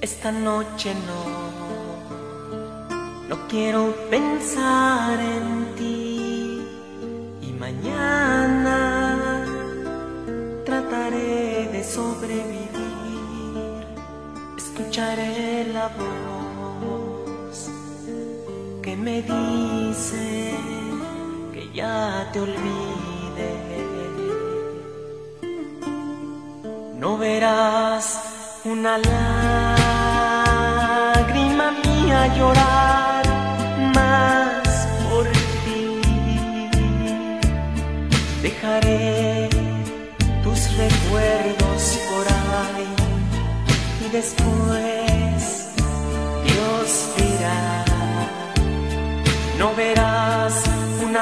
esta noche no quiero pensar en ti. Y mañana trataré de sobrevivir. Escucharé la voz que me dice que ya te olvidé. No verás una lágrima mía llorar más por ti. Dejaré tus recuerdos por ahí y después Dios dirá. No verás una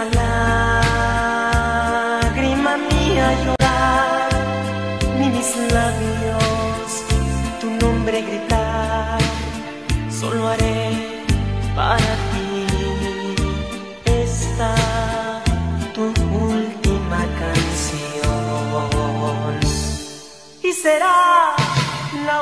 lágrima mía llorar, ni mis labios tu nombre gritar. Solo haré para ti esta tu última canción. Y será la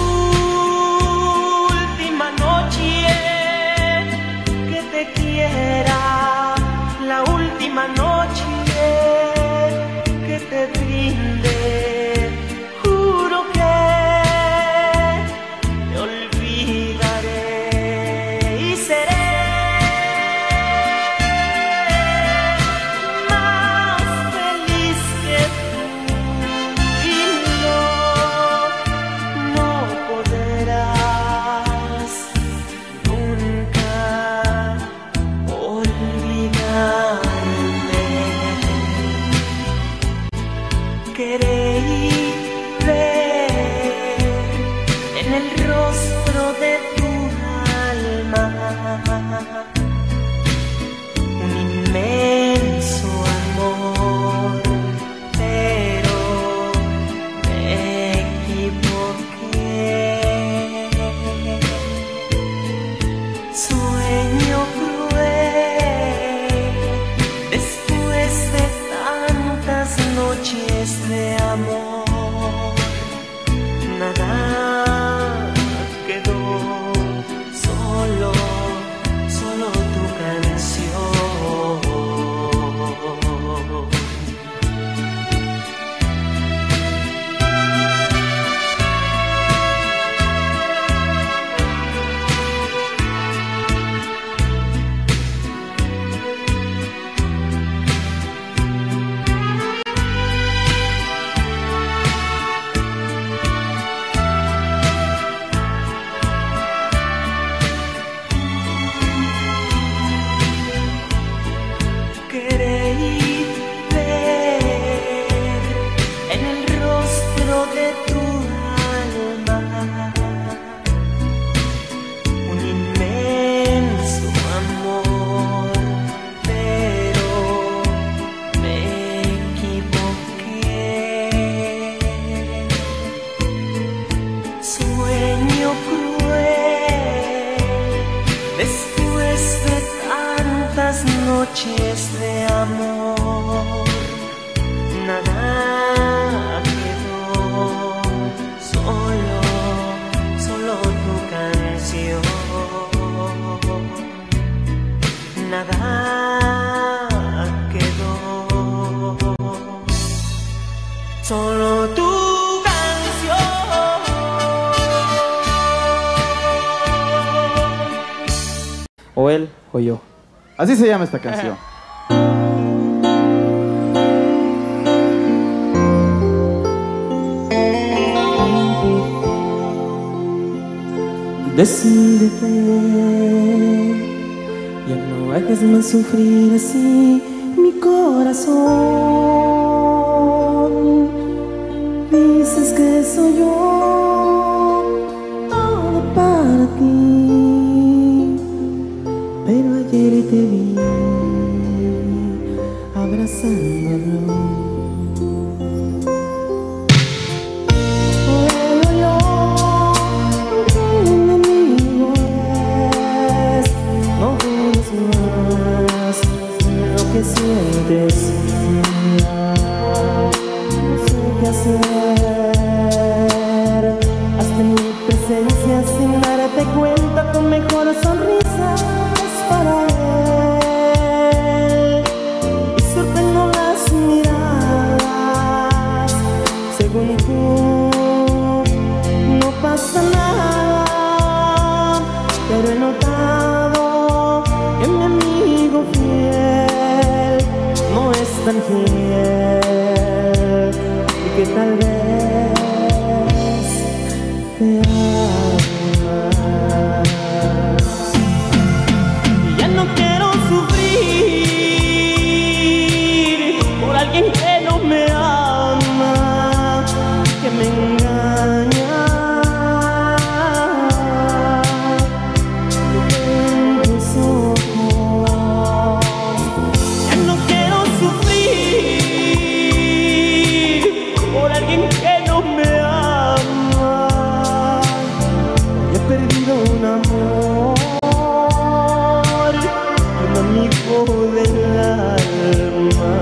última noche que te quiera, la última noche que te brinde. Juro que te olvidaré y seré más feliz que tú. Y no podrás nunca olvidarme. Queréis ver en el rostro de tu alma un inmenso amor, pero me equivoqué. Sueño cruel después de tantas noches de amor, nada quedó, solo tu canción. Queréis ver en el rostro de tu alma un inmenso amor, pero me equivoqué. Sueño cruel después de tantas noches de amor, nada quedó, solo tu canción. Nada quedó, solo tu canción. O él o yo. Así se llama esta canción. Decídete, ya no hagas más sufrir así mi corazón. Dices que soy yo todo para ti, pero ayer te vi abrazándolo. Que sientes, no sé qué hacer, hasta mi presencia según tú no pasa nada, pero he notado que mi amigo fiel no es tan fiel y que tal vez te amas. Y ya no quiero sufrir por alguien que no me ama, que me engaña en tus ojos. Ya no quiero sufrir por alguien que no me ama. He perdido un amor y un amigo del alma.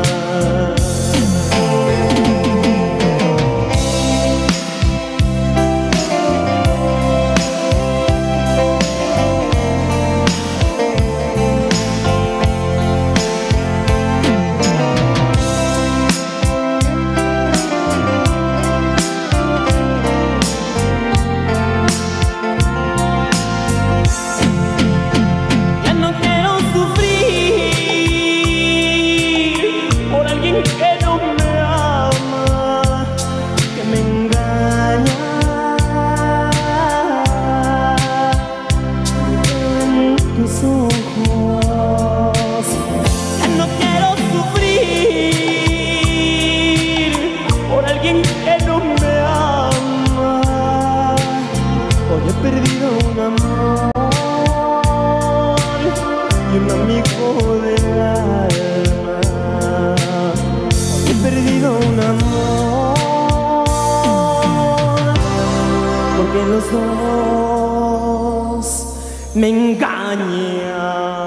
Los dos me engañan.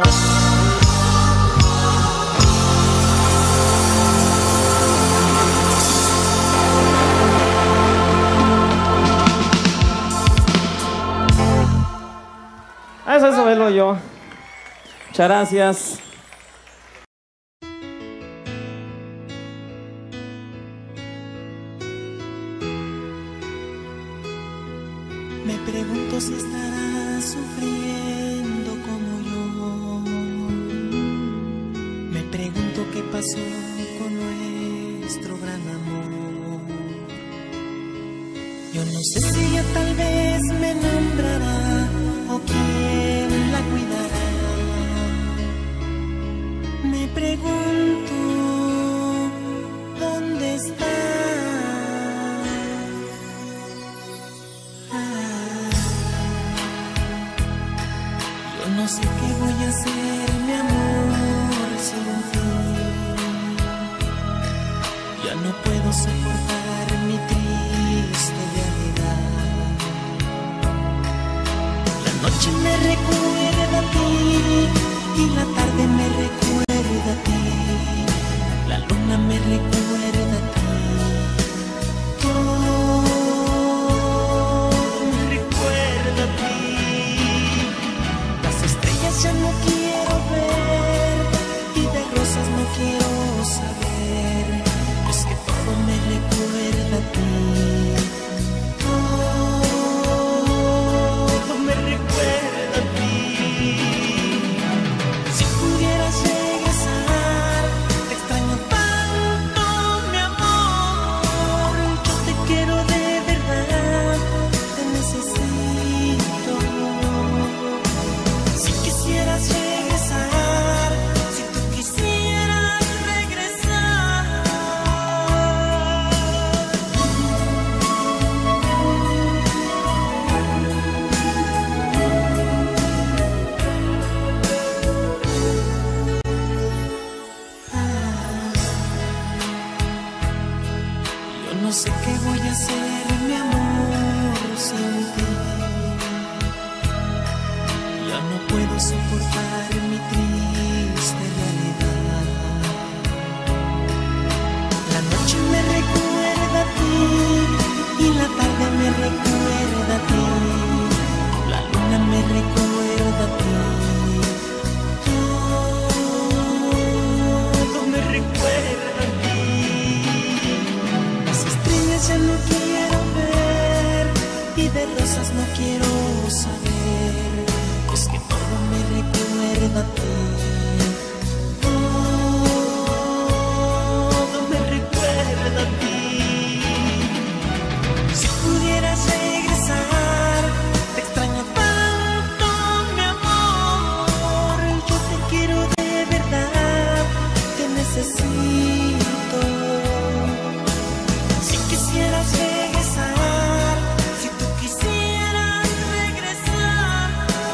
Eso velo yo. Muchas gracias. Me pregunto si estarás sufriendo como yo. Me pregunto qué pasó con nuestro gran amor. Yo no sé si ella tal vez me nombrará o quién la cuidará. Me pregunto dónde está. No sé qué voy a hacer, mi amor, sin ti. Ya no puedo soportar mi triste realidad. La noche me recuerda a ti y la tarde me recuerda a ti. La luna me recuerda a ti. Todo me recuerda a ti. Ya no quiero ver y de rosas no quiero saber. Es que todo me recuerda a ti. Todo me recuerda a ti. Si pudieras regresar, te extraño tanto, mi amor. Yo te quiero de verdad, te necesito. Si quisieras regresar, si tú quisieras regresar. Yo no sé qué voy a hacer, mi amor, sin ti. Ya no puedo soportar mi triste realidad. La noche me recuerda a ti y la tarde me recuerda a ti. La luna me recuerda a ti. Todo me recuerda a ti. Las estrellas ya no quiero ver y de rosas no quiero saber, es que todo me recuerda a ti. Todo me recuerda a ti. Si pudieras regresar, te extraño tanto, mi amor. Yo te quiero de verdad, te necesito. Si quisieras regresar, si tú quisieras regresar.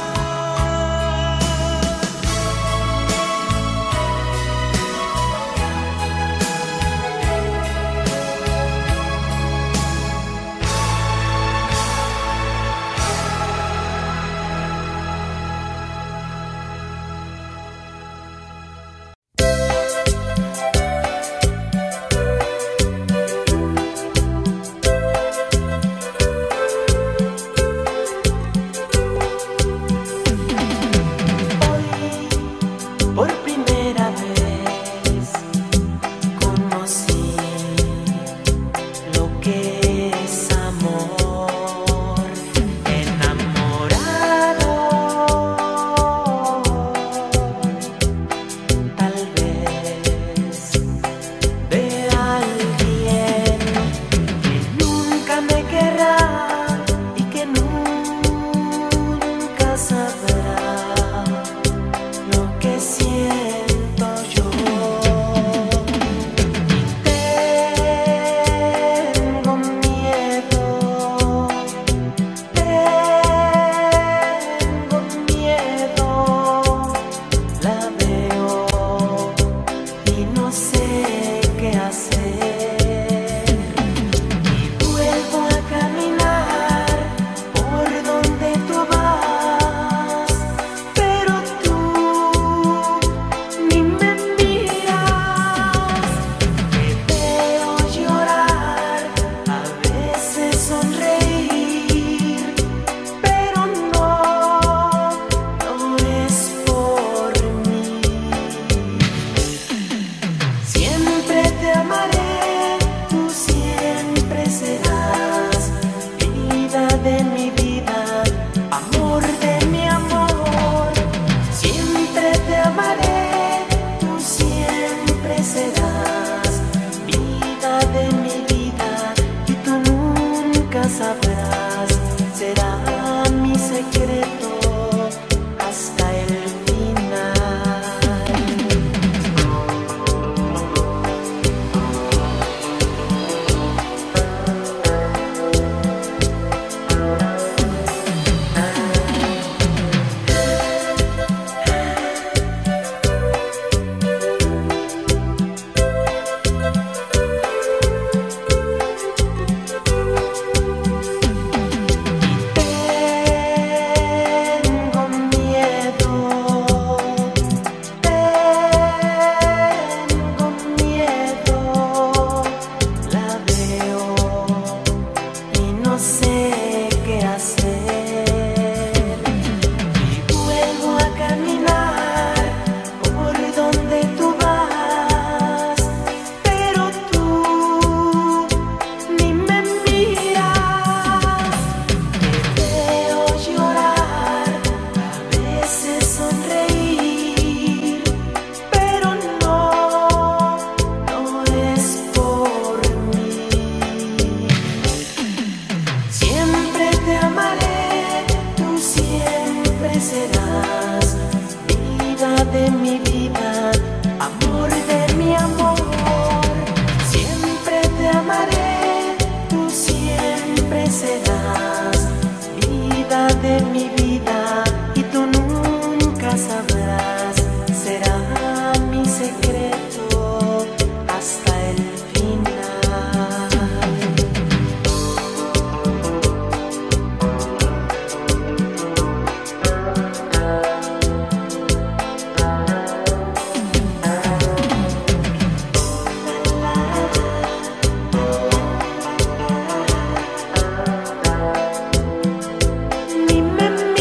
Por primera vez conocí lo que es amor, enamorado, tal vez de alguien que nunca me querrá y que nunca sabrá lo que siento yo. Tengo miedo, la veo y no sé qué hacer. Y vuelvo a caminar por donde tú vas, pero tú ni me miras. Te veo llorar, a veces sonreír, pero no es por mí. Siempre te amaré, tú siempre serás vida de mi vida, amor de mi amor. Siempre te amaré, tú siempre serás vida de mi vida y tú nunca sabrás, será mi secreto hasta el final. Tengo miedo, la veo y no sé qué hacer. Y vuelvo a caminar por donde tú vas, pero tú ni me miras. Te veo llorar, a veces sonreír, pero no es por mí. Siempre te amaré, tú siempre serás vida de mi vida, amor de mi amor. Siempre te amaré, tú siempre serás vida de mi vida y tú nunca sabrás, será mi secreto hasta el final. Ni me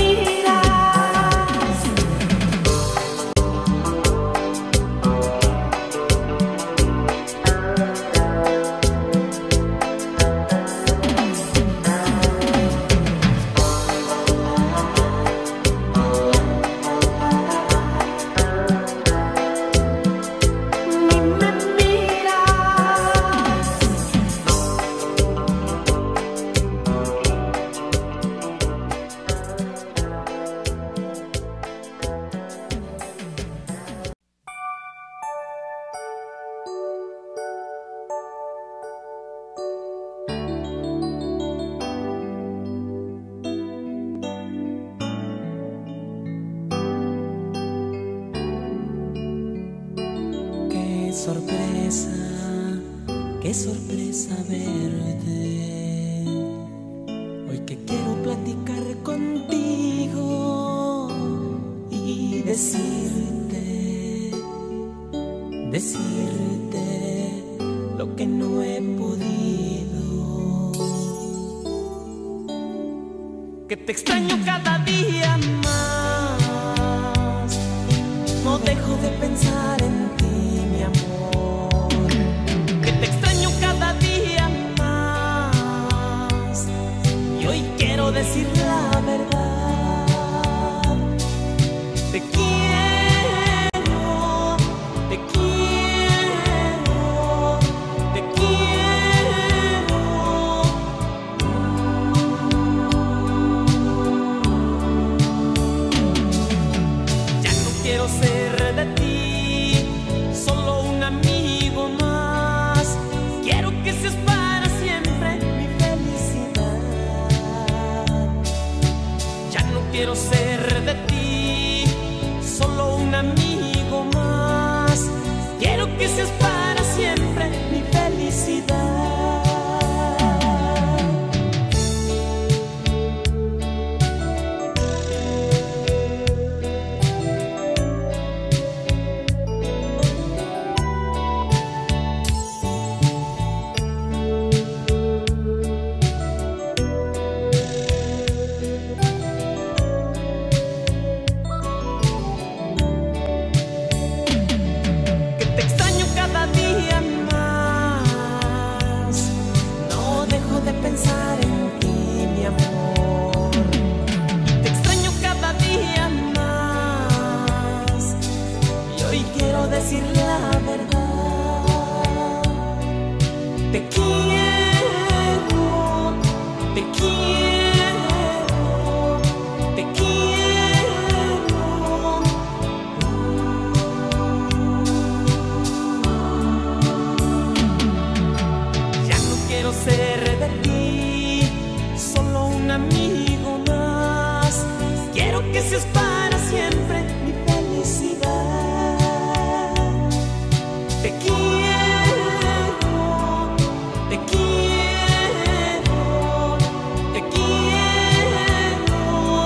Qué sorpresa verte hoy que quiero platicar contigo y decirte lo que no he podido. Que te extraño cada día más, no dejo de pensar en ti, mi amor. Que te extraño cada día más y hoy quiero decir la verdad. Te quiero, te quiero, te quiero. Ya no quiero ser de ti solo un amigo más. Quiero que seas para siempre mi felicidad. Ya no quiero ser de ti solo un amigo más. Quiero que seas para siempre mi felicidad. Que te extraño cada día más, no dejo de pensar en ti, mi amor. Te extraño cada día más y hoy quiero decir la verdad. Te quiero, te quiero, te quiero. Ya no quiero ser de ti solo un amigo más. Quiero que seas para siempre mi felicidad. Te quiero, te quiero, te quiero.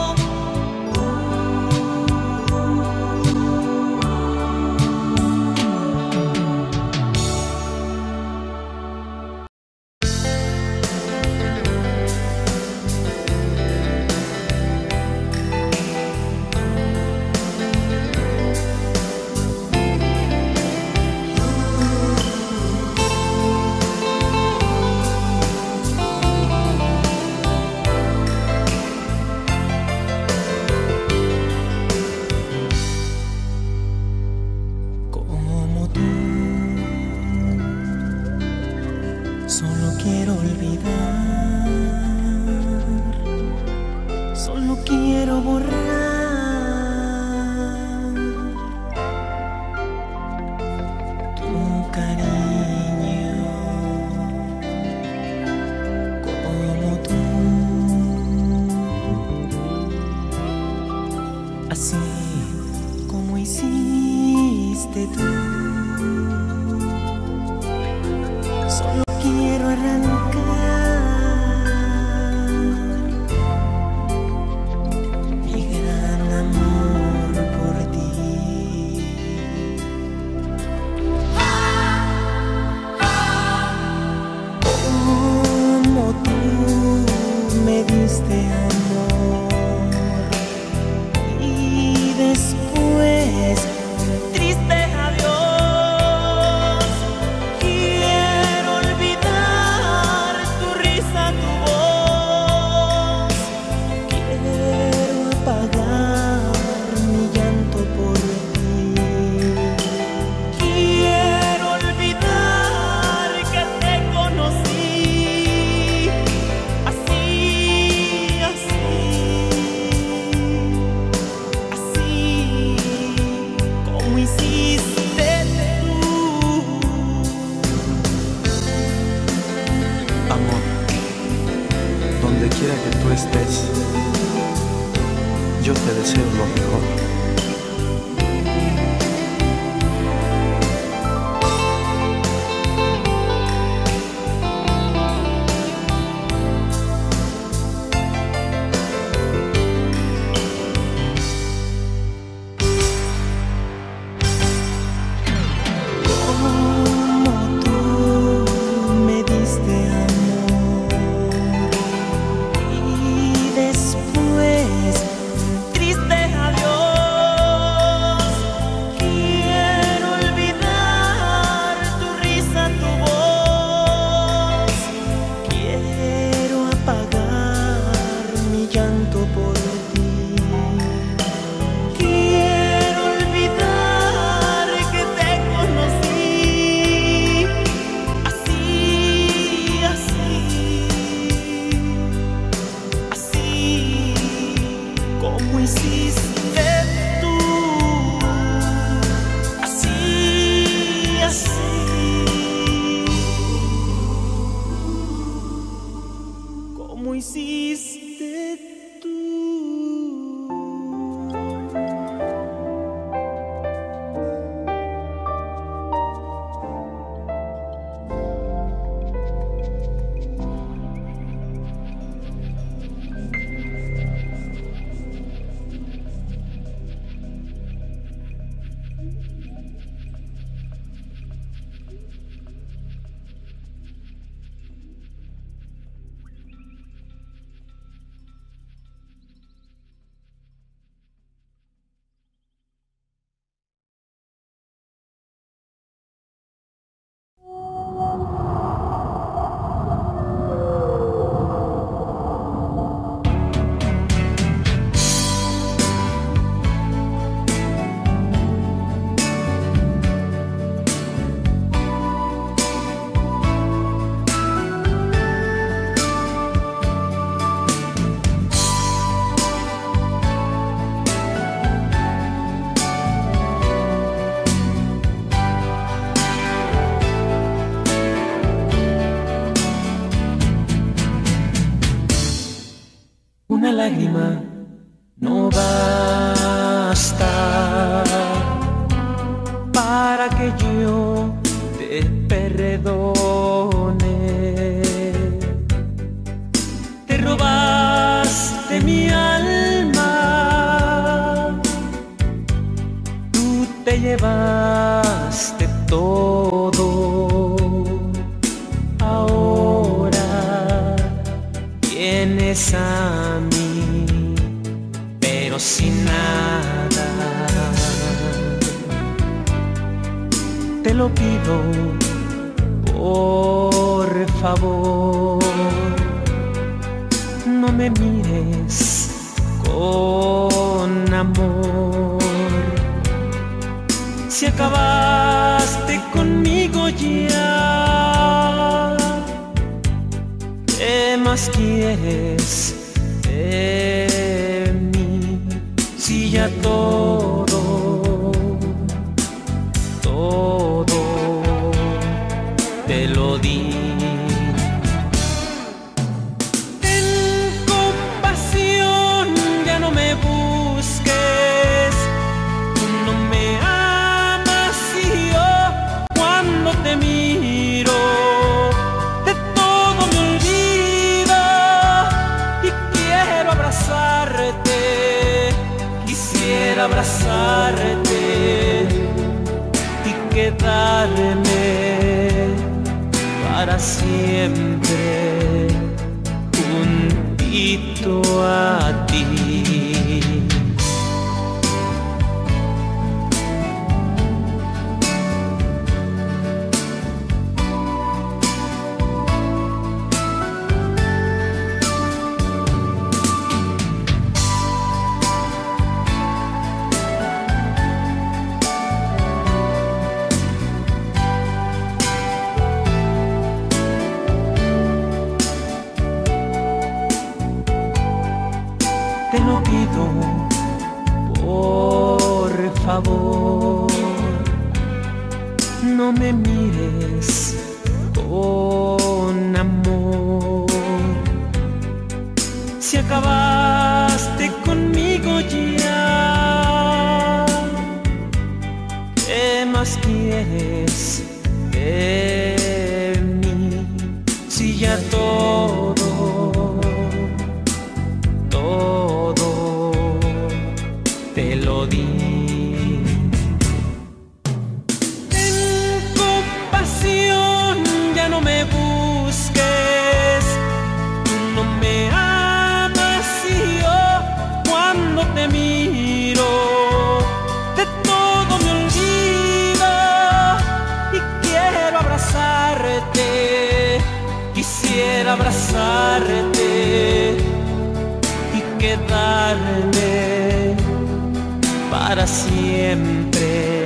Como tú, solo quiero olvidar, solo quiero borrar tu cariño. Como tú, así como hiciste tú. Solo quiero arrancar mi gran amor por ti. Como tú me diste amor y después triste adiós. Quiero olvidar tu risa, tu voz. Quiero apagar mi llanto por ti. Quiero olvidar que te conocí así, así, así como hiciste tú. Amor, donde quiera que tú estés, yo te deseo lo mejor. como hiciste tú. Una lágrima no basta para que yo te perdone. Te robaste mi alma, tú te llevaste todo. Ahora vienes a mí, pero sin nada. Te lo pido, por favor, no me mires con amor. Si acabaste conmigo ya, ¿qué más quieres de mí? Si ya todo te lo di. Ten compasión, ya no me busques. Tú no me amas y yo cuando te miro de todo me olvido y quiero abrazarte. Quisiera abrazarte y quedarme para siempre juntito a ti. Te lo pido, por favor, no me mires con amor. Si acabaste conmigo ya, ¿qué más quieres de mí? Si ya todo te lo di. Ten compasión, ya no me busques. Tú no me amas y yo cuando te miro de todo me olvido y quiero abrazarte. Quisiera abrazarte y quedarme para siempre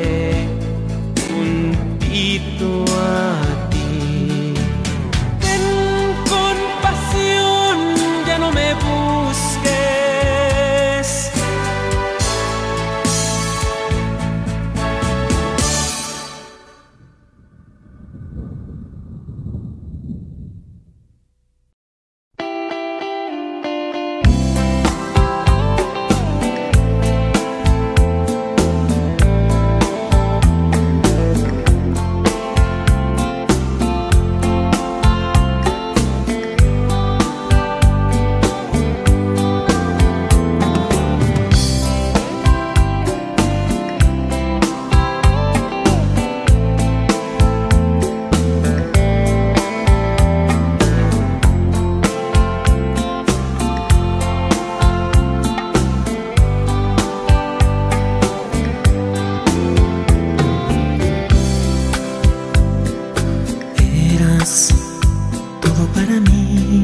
juntito a ti. Ten compasión, ya no me busques. para mí,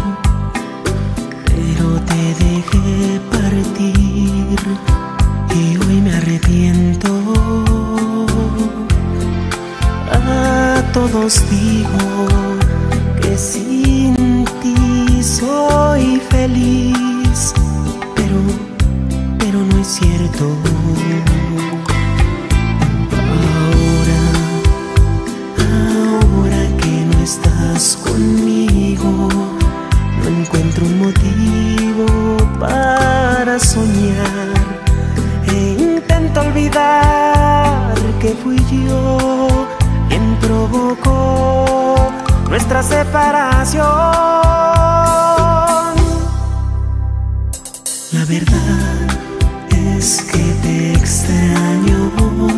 pero te dejé partir y hoy me arrepiento. A todos digo que sin ti soy feliz, pero no es cierto. Ahora que no estás conmigo, no encuentro un motivo para soñar e intento olvidar que fui yo quien provocó nuestra separación. La verdad es que te extraño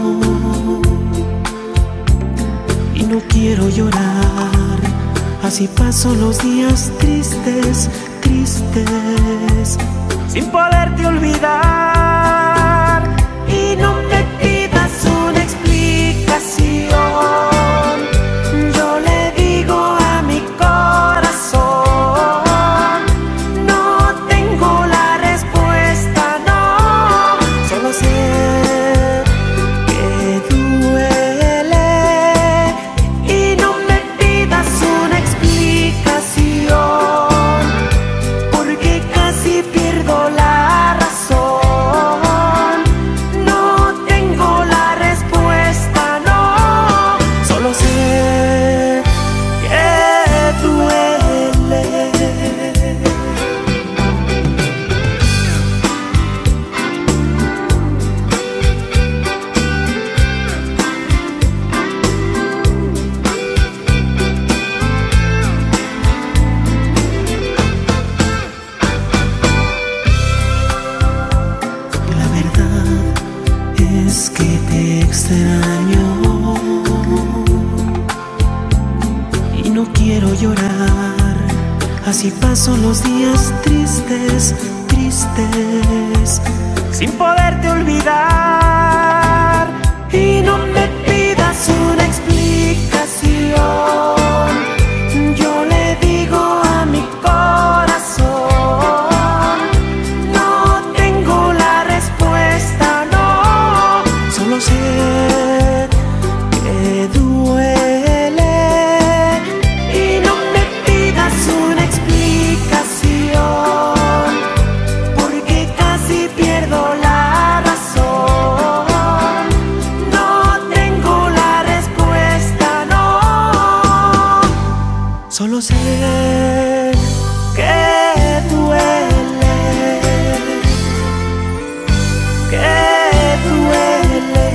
y no quiero llorar, así paso los días tristes, tristes, sin poderte olvidar. Y no me pidas una explicación, yo le digo a mi corazón, no tengo la respuesta, no, solo sé que duele. Y no me pidas una explicación, porque casi pierdo la razón. No tengo la respuesta, no, solo sé que duele. La verdad es que te extraño y no quiero llorar, así paso los días tristes, tristes, sin poderte olvidar. Y no me pidas una explicación, yo le digo a mi corazón, no tengo la respuesta, no, solo sé que duele. Y no me pidas una explicación, porque casi pierdo la razón. No tengo la respuesta, no, solo sé que duele, que duele.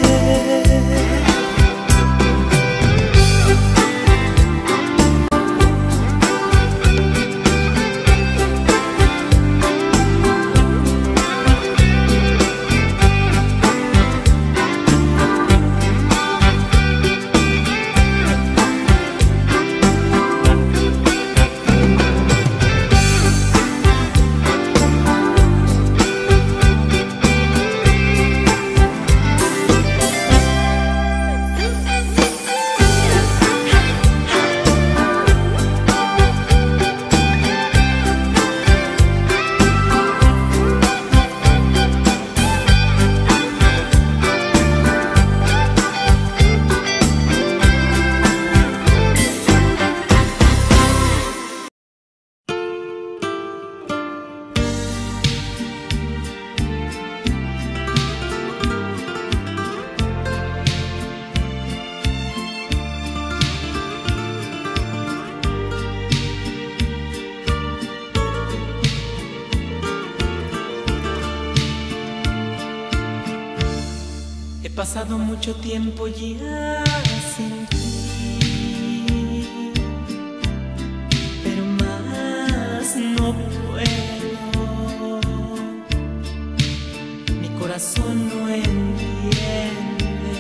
He pasado mucho tiempo ya sin ti, pero más no puedo. Mi corazón no entiende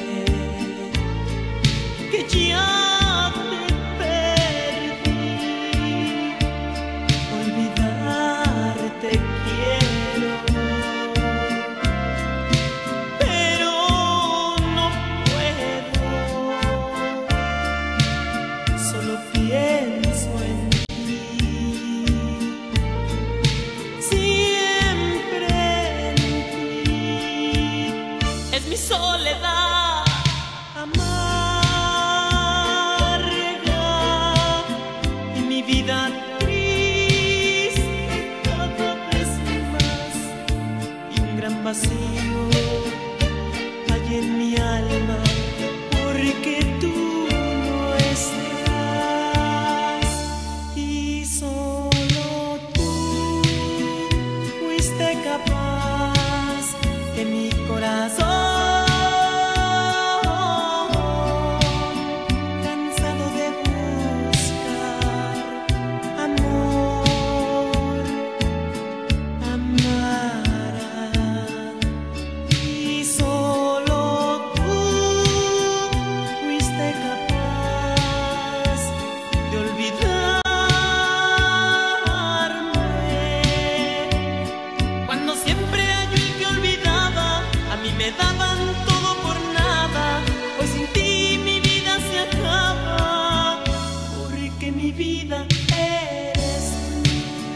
que ya te perdí. Olvidarte quiero, pero no puedo. vacío hay en mi alma, porque tú no estás y solo tú fuiste capaz que mi corazón, cansado de buscar amor, amara. Y solo tú fuiste capaz de olvidarme. Cuando siempre hay el que olvidaba, a mí me daban todo por nada. Hoy sin ti mi vida se acaba, porque mi vida eres tú.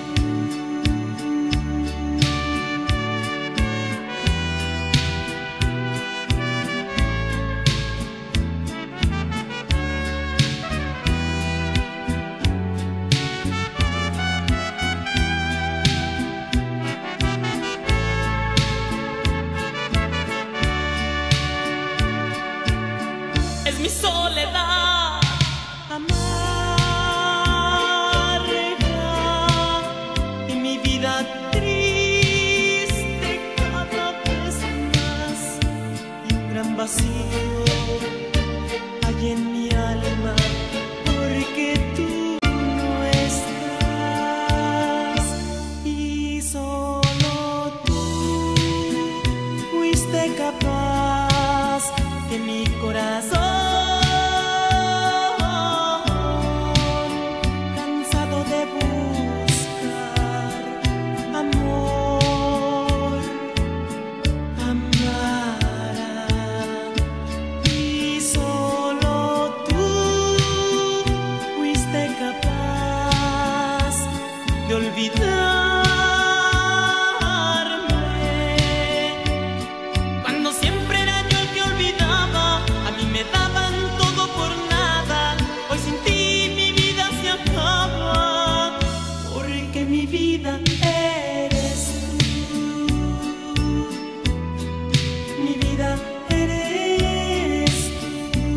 Es mi soledad amarga y mi vida triste cada vez más, y un gran vacío hay en mi alma, porque tú no estás y solo tú fuiste capaz que mi corazón, cansado de buscar amor, amara. Y solo tú fuiste capaz de olvidarme. Cuando siempre era yo el que olvidaba, a mí me daban todo por nada. Hoy sin ti mi vida se acaba, porque mi vida eres tú. Mi vida eres tú.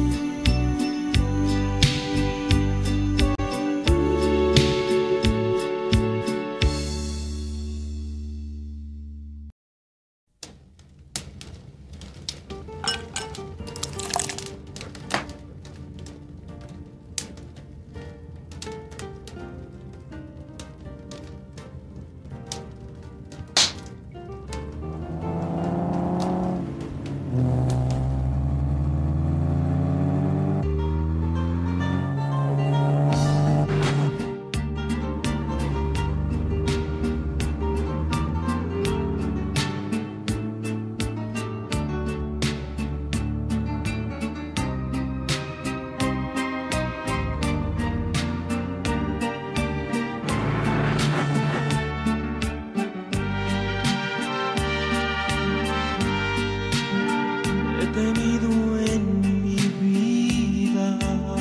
He tenido en mi vida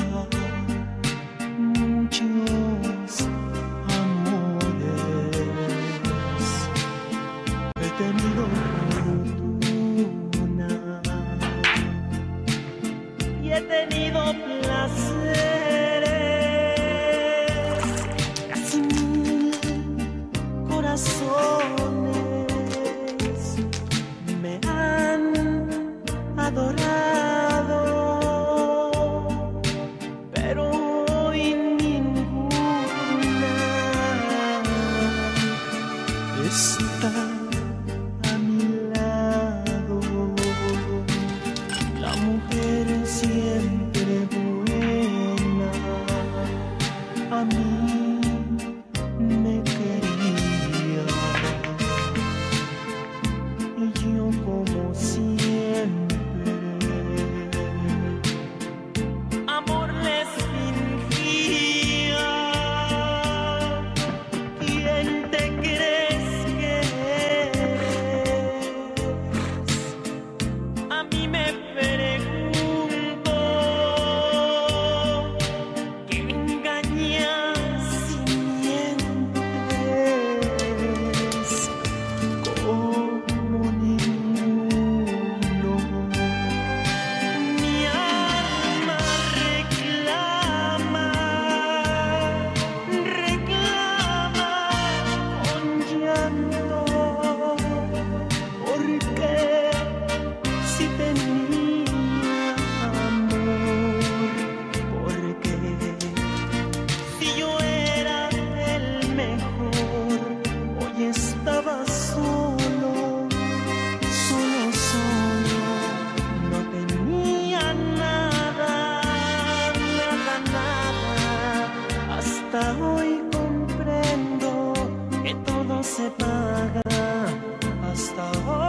muchos amores, he tenido fortuna y he tenido placeres, casi 1000 corazones me han adorado, pero hoy ninguna está a mi lado. La mujer siempre buena a mí me quería, y yo como siempre amor les fingía. ¿Quién te crees que se paga. Hasta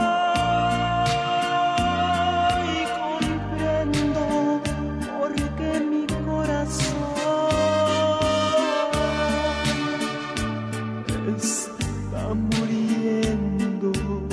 hoy comprendo por qué mi corazón está muriendo.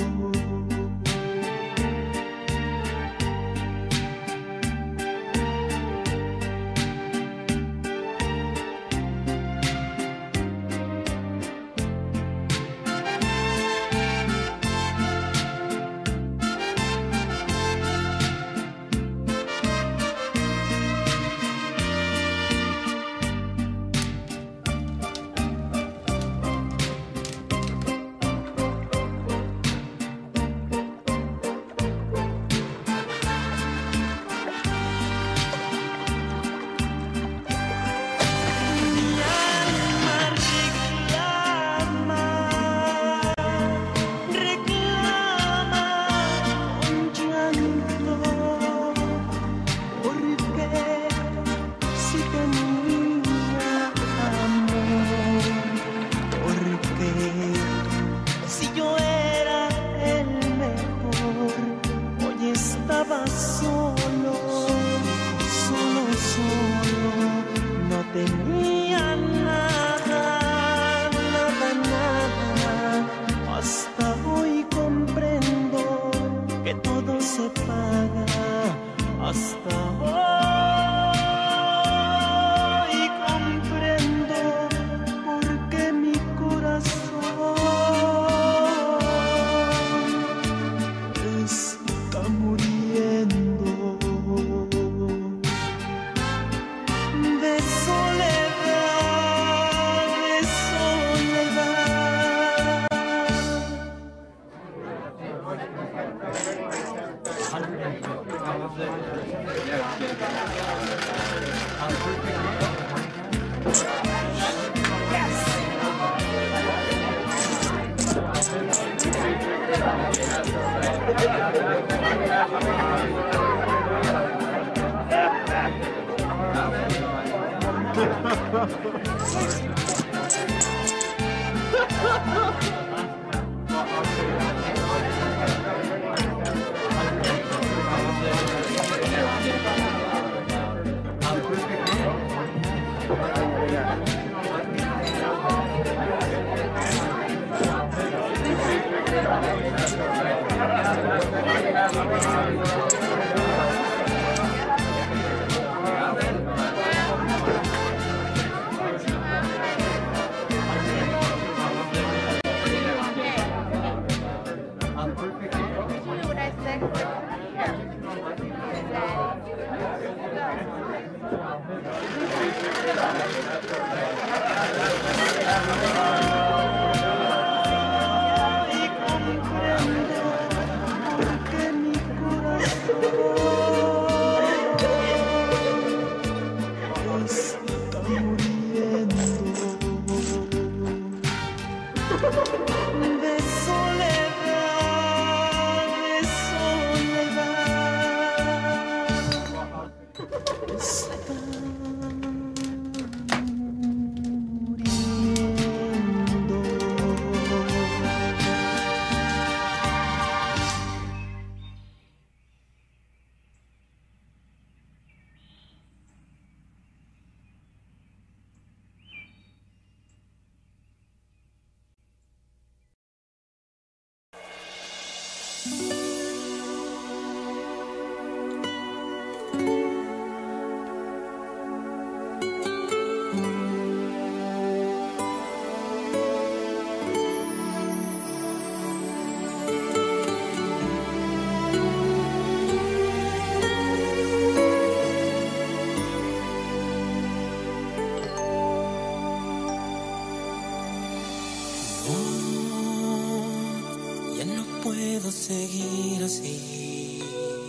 puedo seguir así.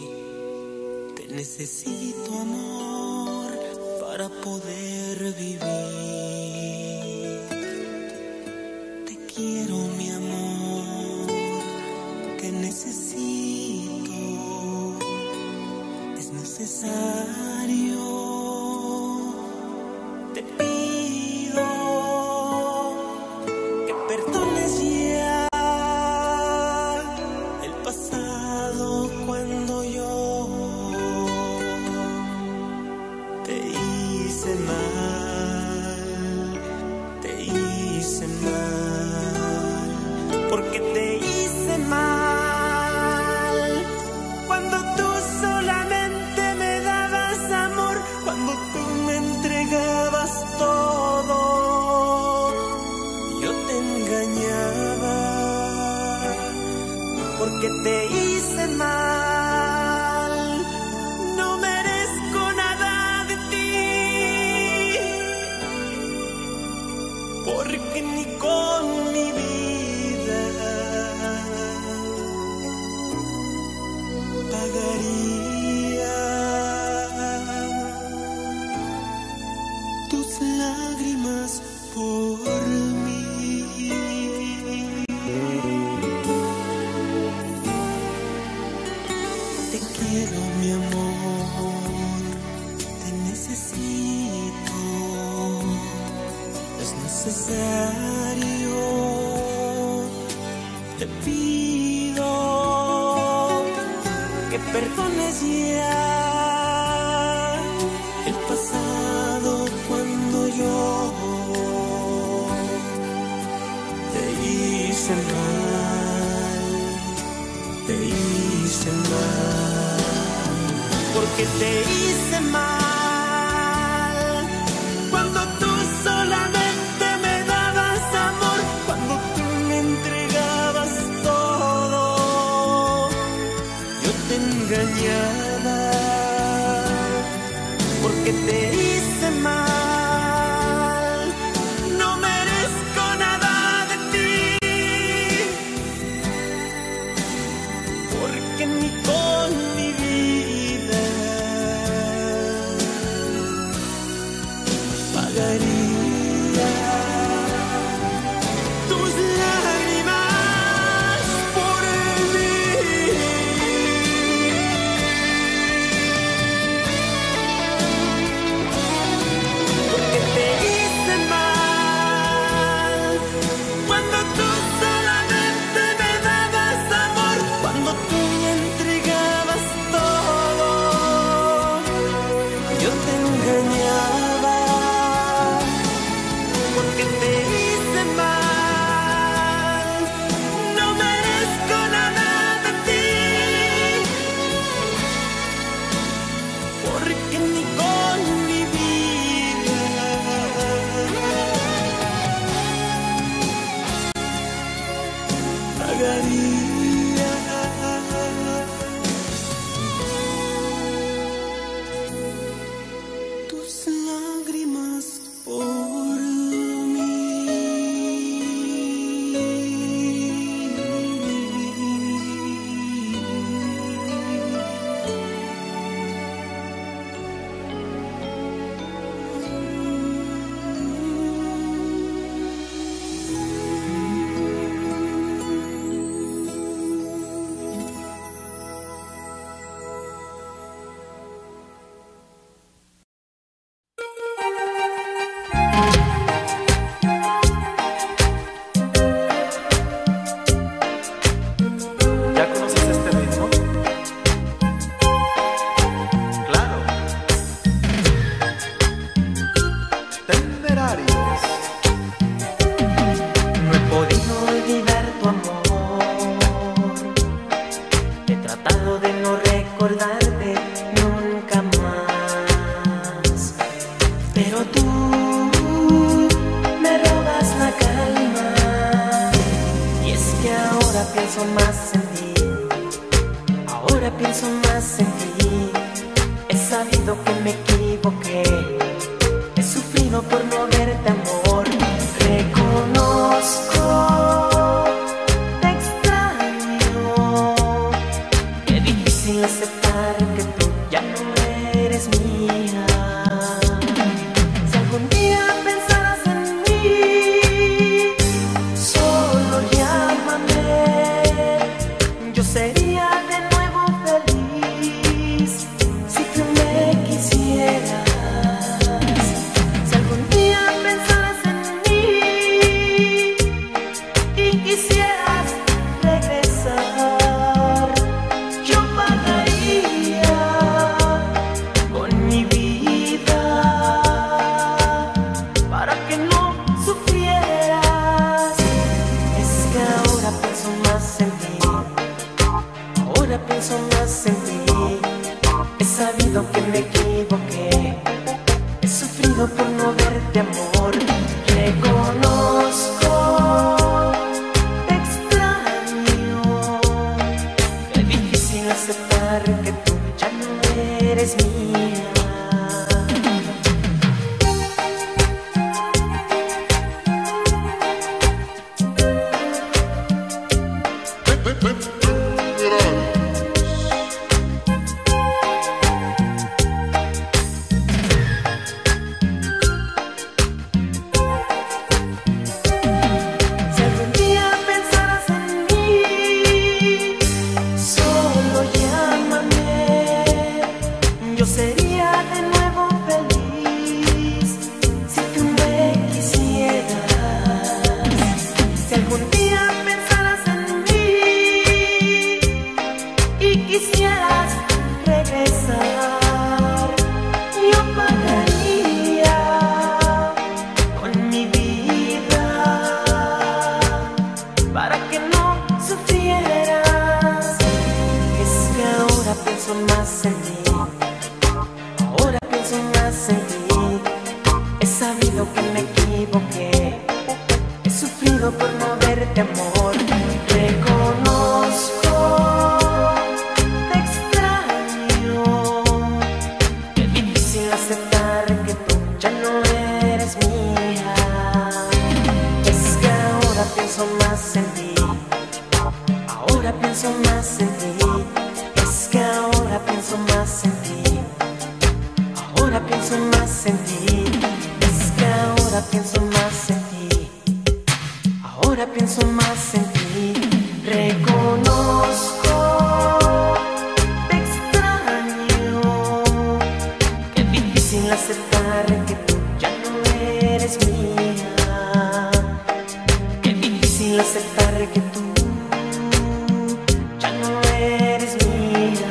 Te necesito, amor, para poder vivir. Te quiero, mi amor, te necesito. Es necesario. Te pido que perdones. porque te hice mal. No merezco nada de ti, porque ni con mi vida pagaría tus lágrimas por mí. Te quiero, mi amor, te necesito. Es necesario, te pido que perdones ya el pasado cuando yo te hice mal, te hice mal, porque te hice mal cuando tú solamente me dabas amor, cuando tú me entregabas todo, yo te engañaba, porque te hice mal. No merezco nada de ti, porque ni con mi vida pagaría tus lágrimas por mí. Porque te hice mal cuando tú solamente me dabas amor, cuando tú me entregabas todo, yo te engañaba, porque te hice mal. No merezco nada de ti, porque ni con mi vida pagaría tus lágrimas por mí. ¿Ya conoces este ritmo? Claro. Temerarios. No he podido olvidar tu amor, he tratado de no recordarte nunca más, pero tú me robas la calma, y es que ahora pienso más en ti, ahora pienso más en ti. He sabido que me equivoqué, he sufrido por no verte, amor. Reconozco, te extraño, qué difícil aceptar que tú ya no eres mía. Si algún día pensaras en mí, solo llámame sentido por no verte, amor. Reconozco, te extraño. Qué difícil aceptar que tú ya no eres mía. Es que ahora pienso más en ti. Ahora pienso más en ti. Es que ahora pienso más en ti. Ahora pienso más en ti. Es que ahora pienso más en ti. Ahora pienso más en ti. Reconozco, te extraño. Qué difícil aceptar que tú ya no eres mía. Qué difícil aceptar que tú ya no eres mía.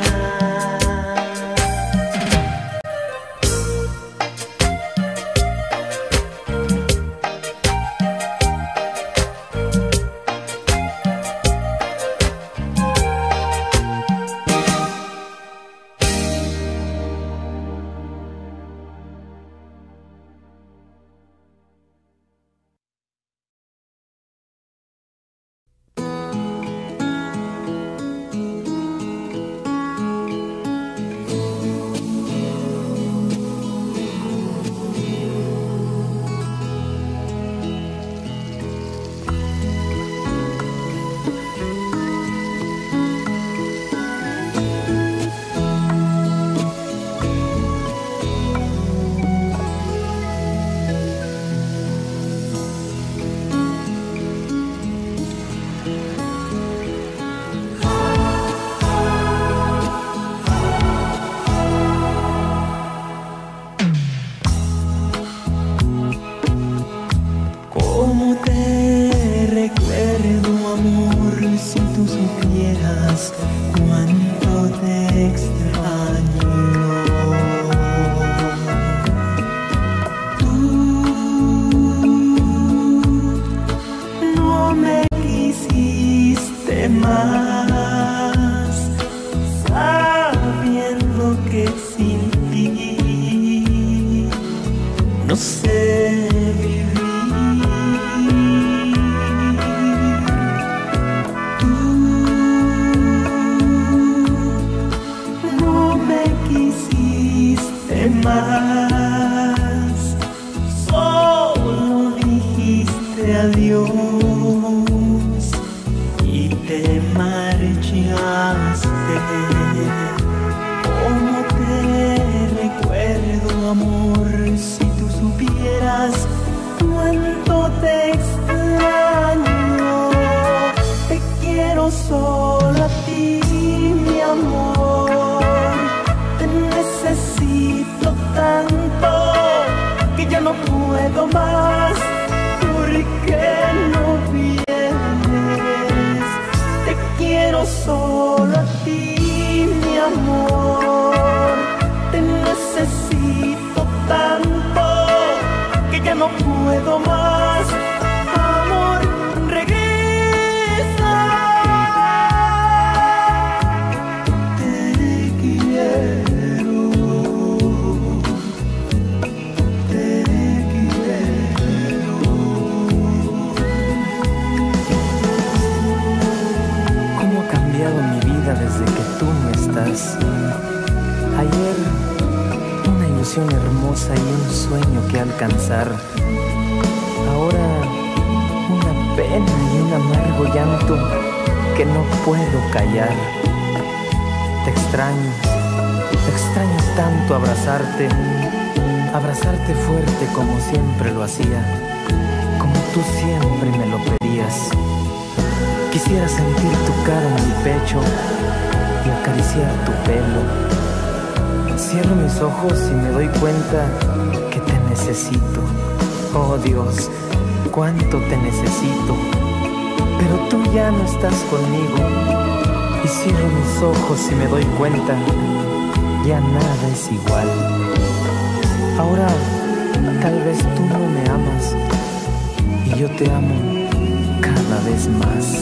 Cómo te recuerdo, amor, si tú supieras cuánto te extraño. Tú no me quisiste más, sabiendo que sin ti no sé vivir. Más, solo dijiste adiós y te marchaste. Cómo te recuerdo, amor, si tú supieras cuánto te extraño. Te quiero solo a ti, mi amor. Te necesito tanto que ya no puedo más. ¿Por qué no vienes? Te quiero solo a ti, mi amor. Te necesito tanto que ya no puedo más. Amor, regresa. Te quiero. Desde que tú no estás. Ayer una ilusión hermosa y un sueño que alcanzar. Ahora una pena y un amargo llanto que no puedo callar. Te extraño tanto abrazarte fuerte como siempre lo hacía, como tú siempre me lo pedías. Quisiera sentir tu cara en mi pecho y acariciar tu pelo. Cierro mis ojos y me doy cuenta que te necesito. Oh Dios, cuánto te necesito. Pero tú ya no estás conmigo. Y cierro mis ojos y me doy cuenta, ya nada es igual. Ahora tal vez tú no me amas y yo te amo cada vez más.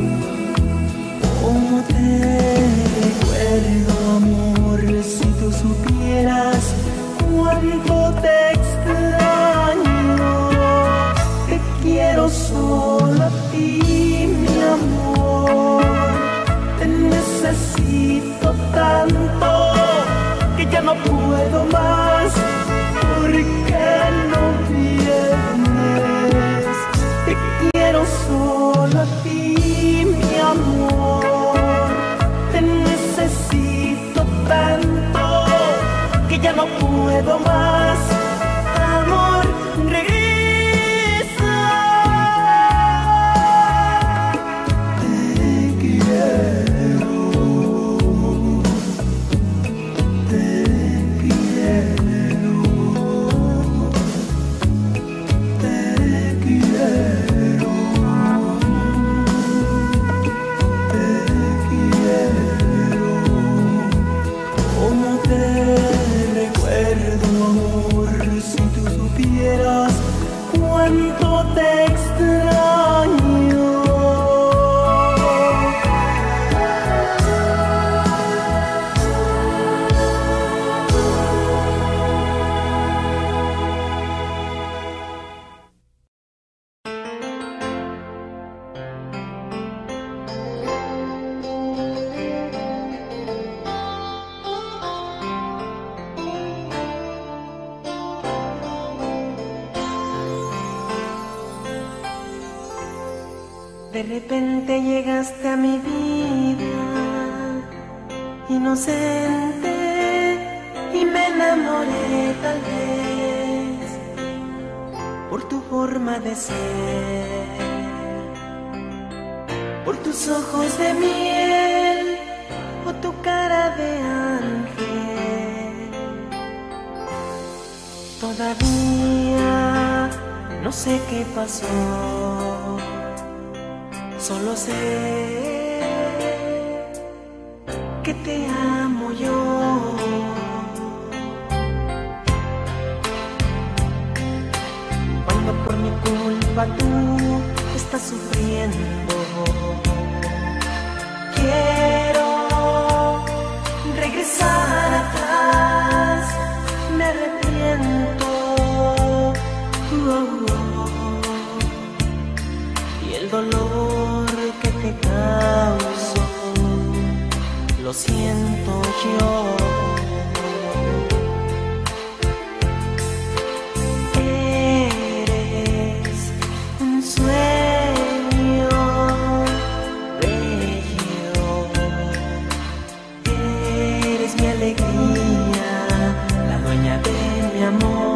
Cómo te recuerdo, amor, si tú supieras cuánto te extraño. Te quiero quiero solo a ti, mi amor. Te necesito tanto que ya no puedo más. ¿Por qué no vienes? Te quiero solo a ti, mi amor. Te necesito tanto que ya no puedo más. Amor, regresa. Te quiero, te quiero, te quiero, te quiero. ¿Cómo te recuerdo, amor? Si tú supieras cuánto te extraño. De repente llegaste a mi vida, inocente, y me enamoré tal vez por tu forma de ser, por tus ojos de miel o tu cara de ángel. Todavía no sé qué pasó. Solo sé que te amo yo. Cuando por mi culpa tú estás sufriendo, quiero regresar atrás. Me arrepiento. Y el dolor que te causo, lo siento yo. Eres un sueño bello, eres mi alegría, la dueña de mi amor.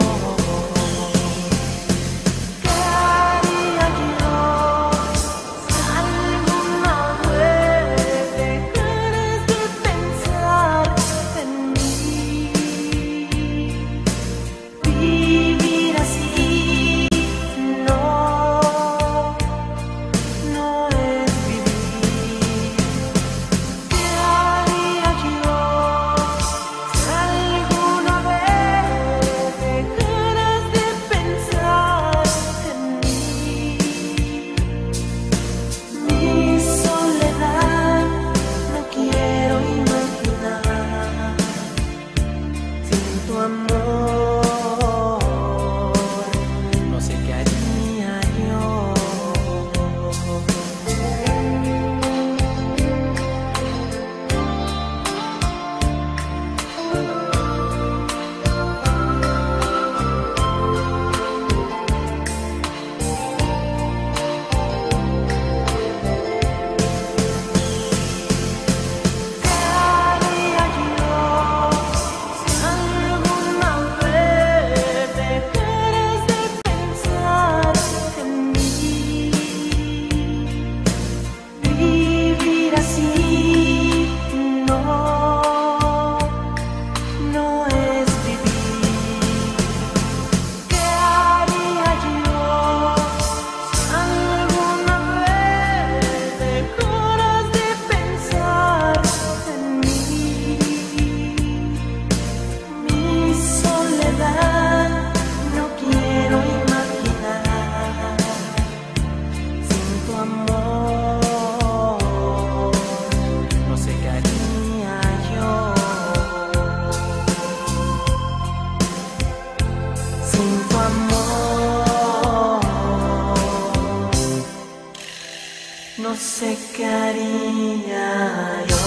no sé qué haría yo.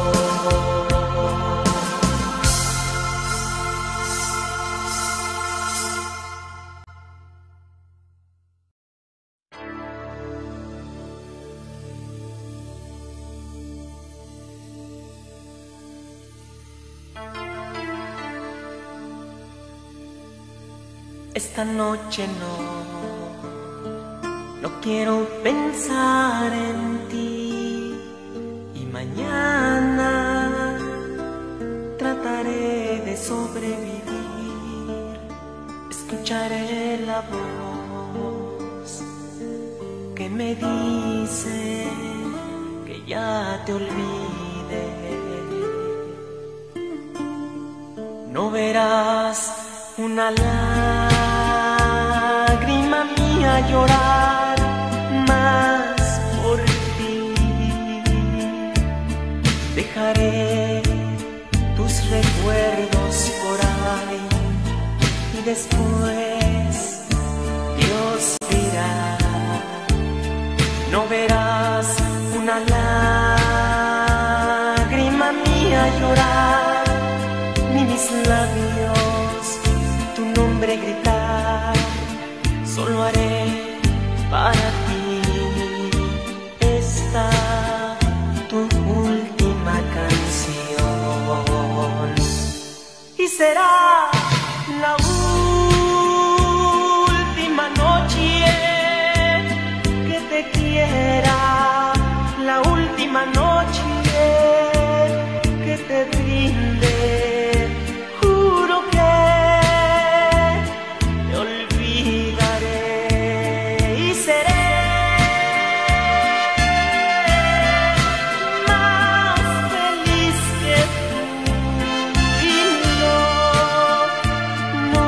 Esta noche no quiero pensar en ti, y mañana trataré de sobrevivir. Escucharé la voz que me dice que ya te olvidé. No verás una lágrima mía llorar más por ti. Dejaré tus recuerdos por ahí y después Dios dirá. No verás una lágrima mía llorar, ni mis labios tu nombre gritar. Solo haré para ti esta tu última canción, y será la última noche que te quiera, la última noche que te brinde. Juro que te olvidaré y seré más feliz que tú, y no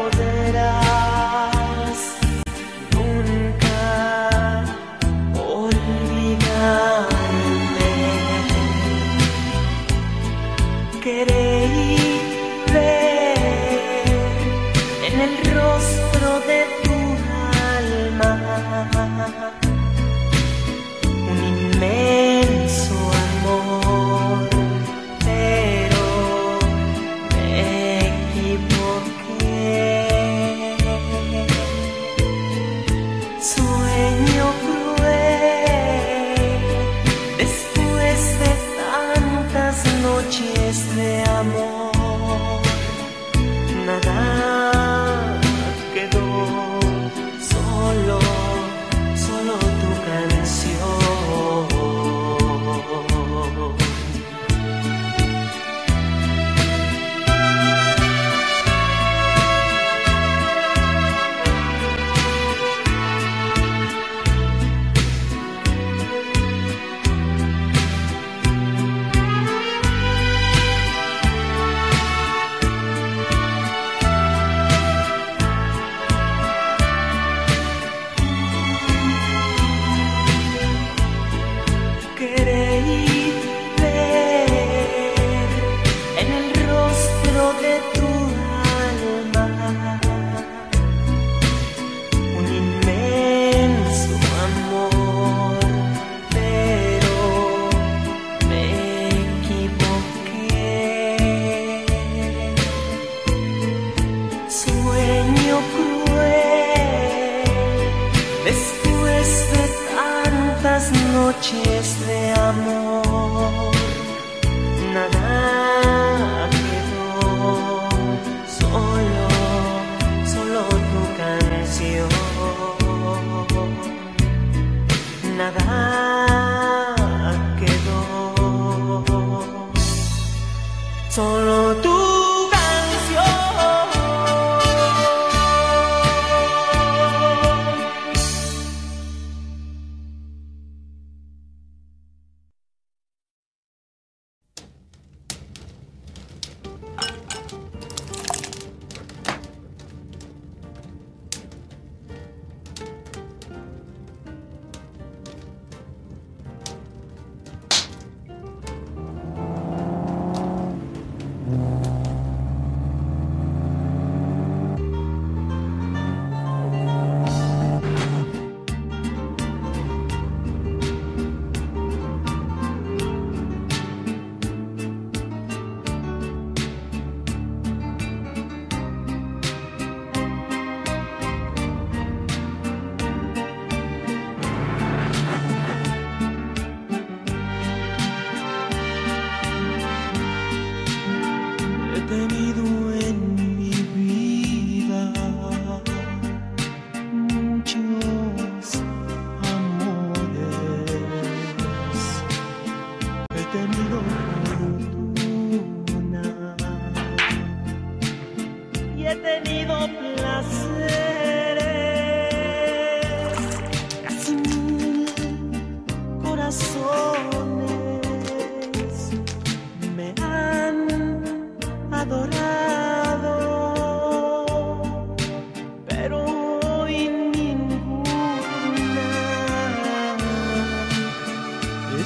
podrás nunca olvidarme. Queréis ver en el rostro de tu alma un inmenso amor, pero me equivoqué. Sueño cruel después de tantas noches de amor. Nada quedó, solo tu canción. Queréis ver en el rostro de tu alma un inmenso amor, pero me equivoqué. Sueño cruel después de tantas noches de amor. Nada quedó, solo tu canción. Nada quedó, solo tu canción.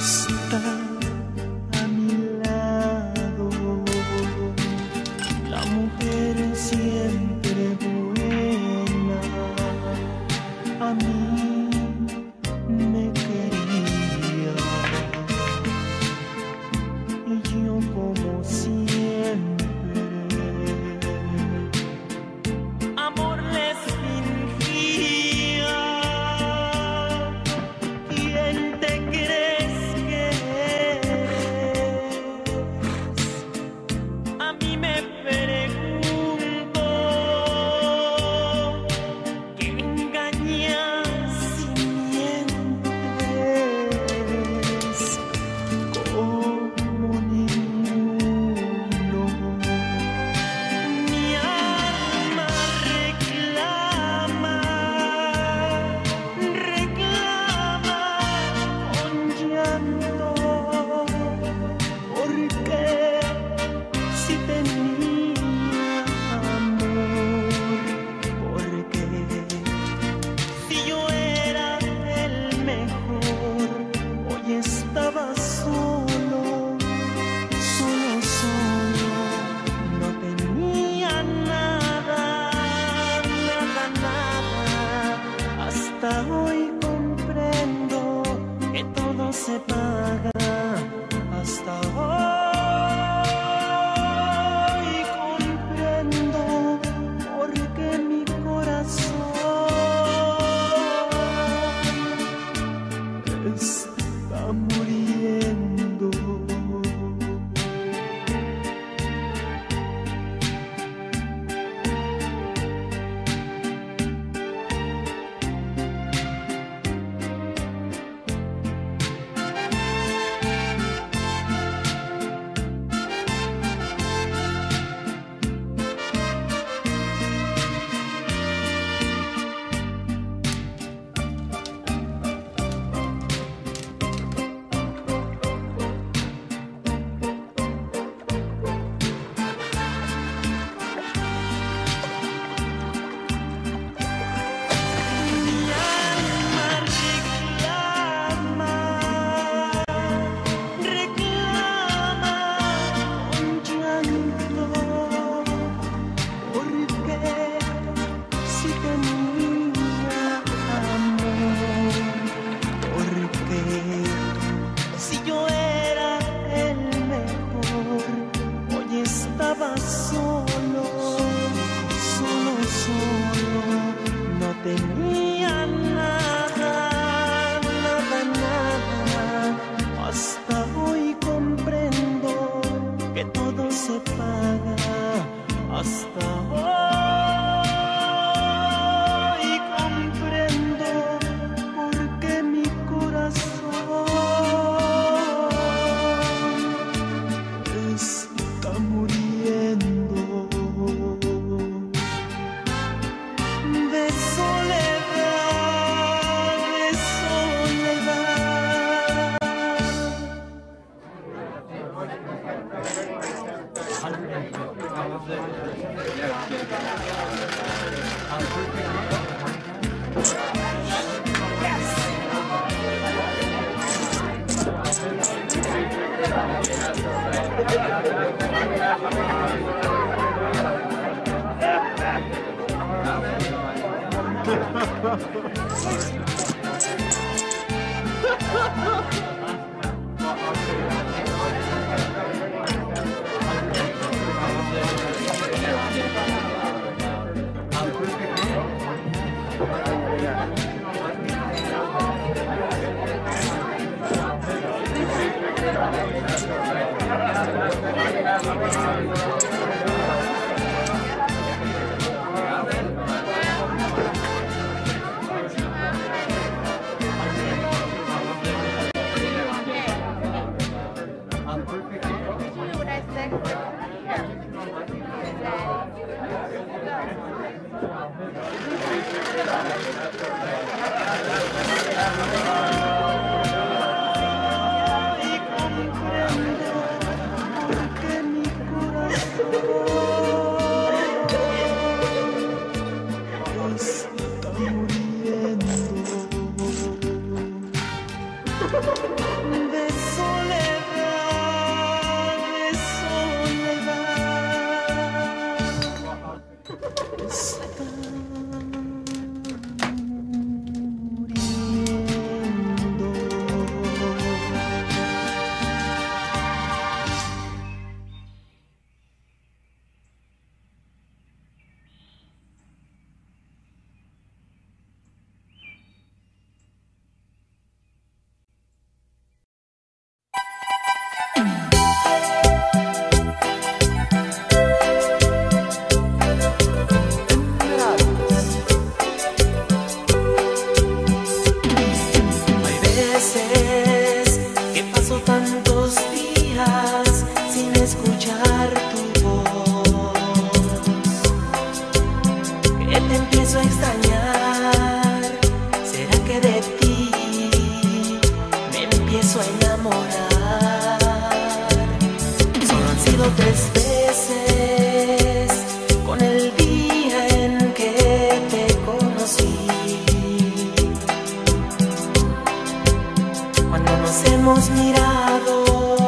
está a mi lado, la mujer siempre buena, a mí me quería, y yo como siempre amor les fingía. ¿Quién te crees que eres? A mí me pregunto, ¿qué me engañas y mientes como ninguno? Mi alma reclama con llanto, porque si tenía amor, porque si yo era el mejor, hoy estaba solo, no tenía nada, hasta hoy comprendo que todo se paga, hasta hoy comprendo porque mi corazón está muriendo. Estaba solo, no tenía nada, hasta hoy comprendo que todo se paga, hasta hoy comprendo porque mi corazón está muriendo de soledad, de soledad. Está muriendo. empiezo a enamorar. Solo han sido 3 veces con el día en que te conocí. Cuando nos hemos mirado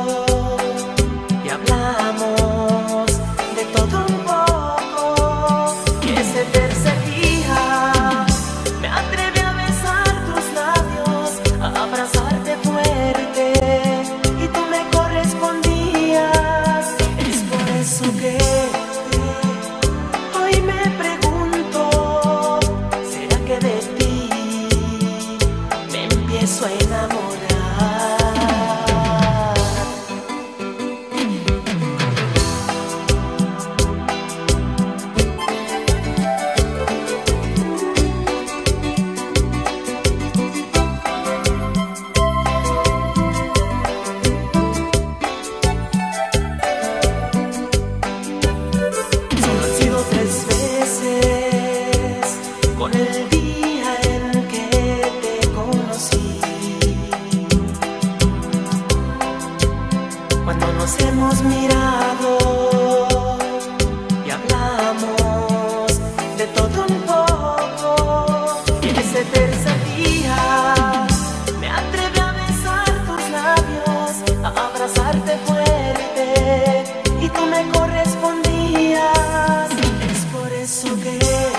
y hablamos de todo un poco, y ese tercer día me atreví a besar tus labios, a abrazarte fuerte y tú me correspondías. Es por eso que hoy me pregunto, ¿será que de ti me empiezo a enamorar? Nos hemos mirado y hablamos de todo un poco, y en ese tercer día me atreví a besar tus labios, a abrazarte fuerte y tú me correspondías. Es por eso que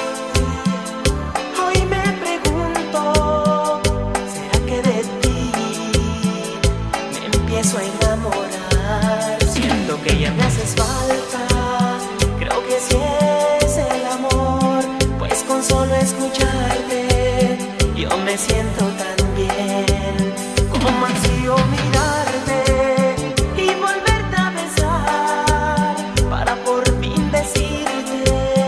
hoy me pregunto, ¿será que de ti me empiezo a enamorar? Siento que ya me haces falta, creo que si es el amor, pues con solo escucharte yo me siento tan bien. Como ansío mirarte y volverte a besar para por fin decirte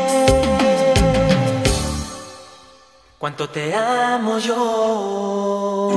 cuánto te amo yo.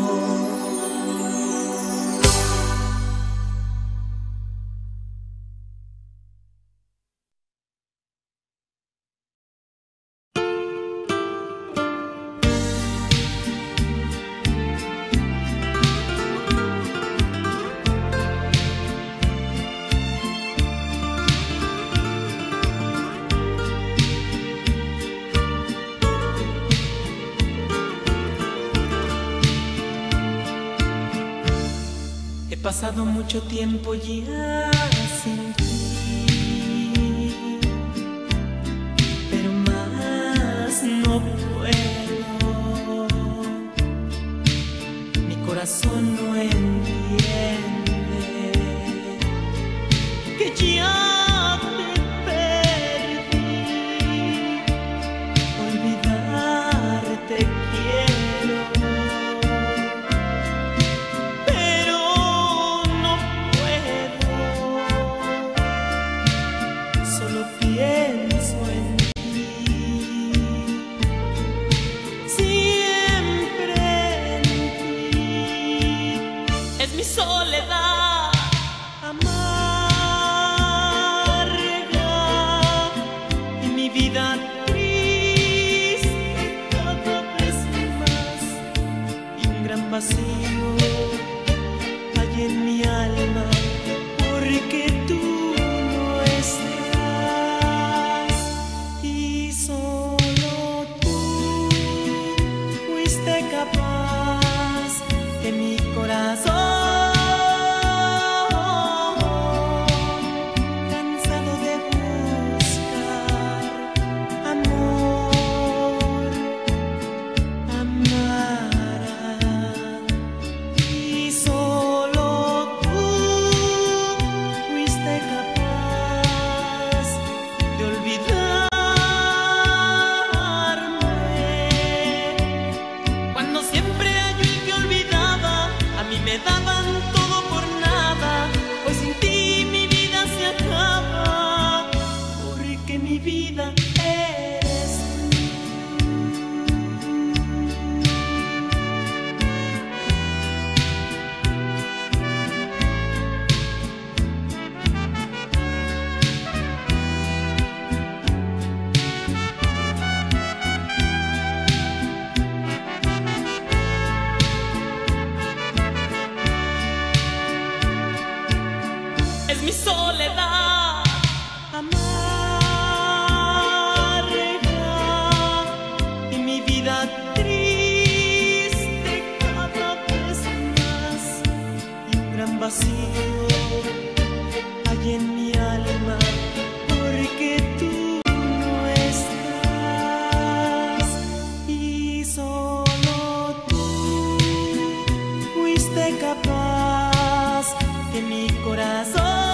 He pasado mucho tiempo ya sin ti, pero más no puedo. Mi corazón no entiende que ya te perdí. Olvidarte quiero, pienso en ti, siempre en ti. Es mi soledad amarga y mi vida triste cada vez más, y un gran vacío hay en mi alma porque tú no estás. Solo tú fuiste capaz que mi corazón, cansado de buscar amor, amara. Y solo tú fuiste capaz de olvidar. Me daban todo por nada, hoy sin ti mi vida se acaba, porque mi vida eres tú. soledad amarga y mi vida triste cada vez más, y un gran vacío hay en mi alma porque tú no estás, y solo tú fuiste capaz que mi corazón